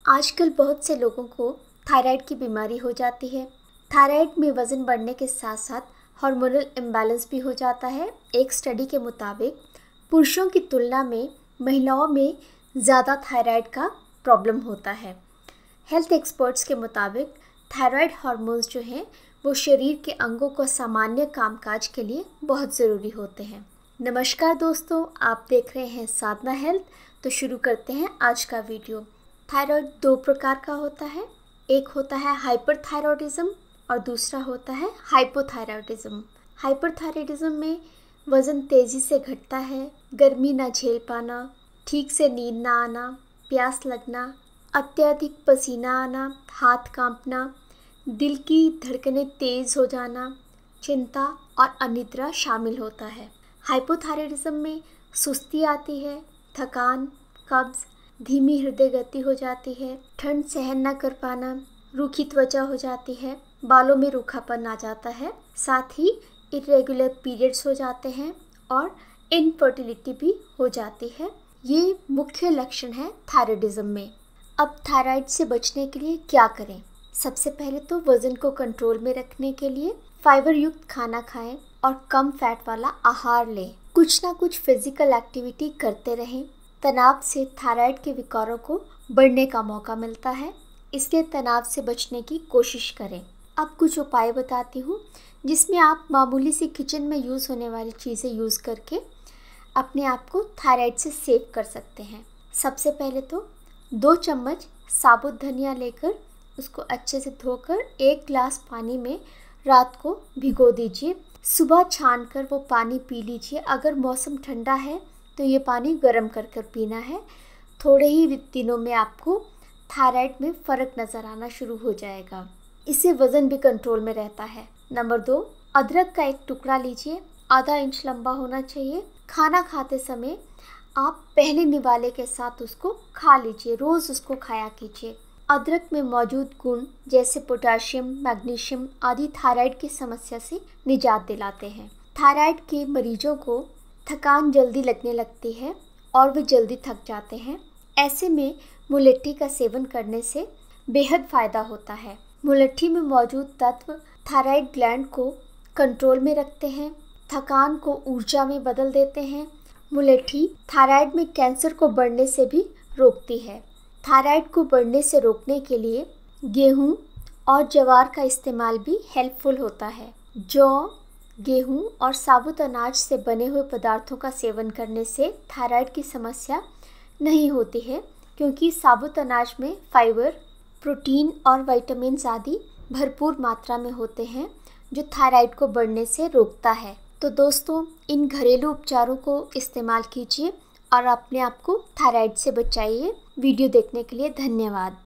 आजकल बहुत से लोगों को थायराइड की बीमारी हो जाती है। थायराइड में वज़न बढ़ने के साथ साथ हार्मोनल इम्बैलेंस भी हो जाता है। एक स्टडी के मुताबिक पुरुषों की तुलना में महिलाओं में ज़्यादा थायराइड का प्रॉब्लम होता है। हेल्थ एक्सपर्ट्स के मुताबिक थायराइड हार्मोन्स जो हैं वो शरीर के अंगों को सामान्य कामकाज के लिए बहुत ज़रूरी होते हैं। नमस्कार दोस्तों, आप देख रहे हैं साधना हेल्थ। तो शुरू करते हैं आज का वीडियो। थायराइड दो प्रकार का होता है। एक होता है हाइपरथायरॉयडिज्म और दूसरा होता है हाइपोथायरॉयडिज्म। हाइपरथायरॉयडिज्म में वज़न तेज़ी से घटता है, गर्मी ना झेल पाना, ठीक से नींद ना आना, प्यास लगना, अत्यधिक पसीना आना, हाथ कांपना, दिल की धड़कनें तेज़ हो जाना, चिंता और अनिद्रा शामिल होता है। हाइपोथायरॉयडिज्म में सुस्ती आती है, थकान, कब्ज़, धीमी हृदय गति हो जाती है, ठंड सहन न कर पाना, रूखी त्वचा हो जाती है, बालों में रूखापन आ जाता है, साथ ही इरेगुलर पीरियड्स हो जाते हैं और इनफर्टिलिटी भी हो जाती है। ये मुख्य लक्षण है थायराइडिज्म में। अब थायराइड से बचने के लिए क्या करें? सबसे पहले तो वज़न को कंट्रोल में रखने के लिए फाइबर युक्त खाना खाएं और कम फैट वाला आहार लें। कुछ ना कुछ फिजिकल एक्टिविटी करते रहें। तनाव से थायराइड के विकारों को बढ़ने का मौका मिलता है, इसलिए तनाव से बचने की कोशिश करें। अब कुछ उपाय बताती हूँ जिसमें आप मामूली सी किचन में यूज़ होने वाली चीज़ें यूज़ करके अपने आप को थायराइड से सेव कर सकते हैं। सबसे पहले तो 2 चम्मच साबुत धनिया लेकर उसको अच्छे से धोकर 1 गिलास पानी में रात को भिगो दीजिए। सुबह छानकर वो पानी पी लीजिए। अगर मौसम ठंडा है तो ये पानी गर्म कर कर पीना है। थोड़े ही दिनों में आपको थायराइड में फ़र्क नज़र आना शुरू हो जाएगा। इससे वज़न भी कंट्रोल में रहता है। नंबर 2, अदरक का एक टुकड़ा लीजिए, आधा इंच लंबा होना चाहिए। खाना खाते समय आप पहले निवाले के साथ उसको खा लीजिए, रोज़ उसको खाया कीजिए। अदरक में मौजूद गुण जैसे पोटाशियम, मैग्नीशियम आदि थायराइड की समस्या से निजात दिलाते हैं। थायराइड के मरीजों को थकान जल्दी लगने लगती है और वे जल्दी थक जाते हैं। ऐसे में मुलट्ठी का सेवन करने से बेहद फ़ायदा होता है। मुलट्ठी में मौजूद तत्व थायराइड ग्लैंड को कंट्रोल में रखते हैं, थकान को ऊर्जा में बदल देते हैं। मुलट्ठी थायराइड में कैंसर को बढ़ने से भी रोकती है। थायराइड को बढ़ने से रोकने के लिए गेहूं और ज्वार का इस्तेमाल भी हेल्पफुल होता है। जौ, गेहूं और साबुत अनाज से बने हुए पदार्थों का सेवन करने से थायराइड की समस्या नहीं होती है, क्योंकि साबुत अनाज में फाइबर, प्रोटीन और विटामिन्स आदि भरपूर मात्रा में होते हैं, जो थायराइड को बढ़ने से रोकता है। तो दोस्तों, इन घरेलू उपचारों को इस्तेमाल कीजिए और अपने आप को थायराइड से बचाइए। वीडियो देखने के लिए धन्यवाद।